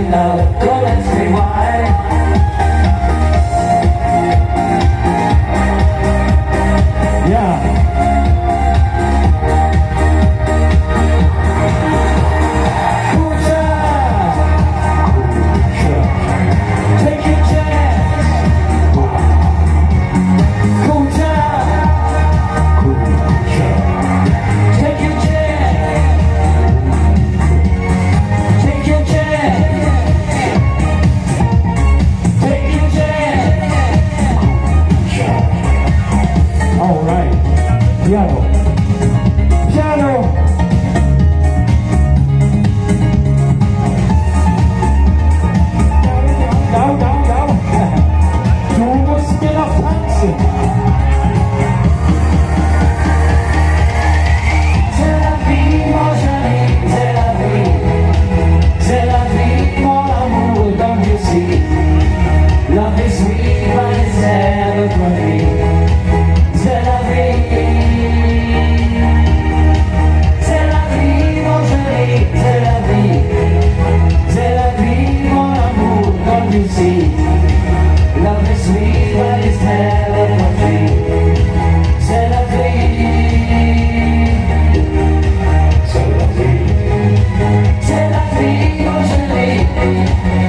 love, don't ask me why. Yeah. Piano. Piano. Down. Du musst mir noch tanzen. C'est la vie, mon chéri, c'est la vie. C'est la vie, mon amour, don't you see? Love is sweet, but it's never for me. C'est la vie. See, love is sweet, but it's never for free. C'est la vie, c'est la vie, c'est la vie, mon chéri.